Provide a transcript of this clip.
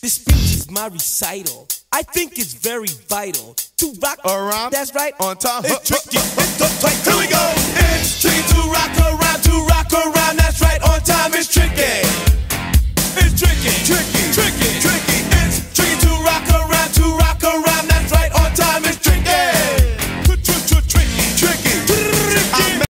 This speech is my recital. I think it's very vital to rock around. That's right. On time. It's tricky. It's the tight. Here we go. It's tricky to rock around.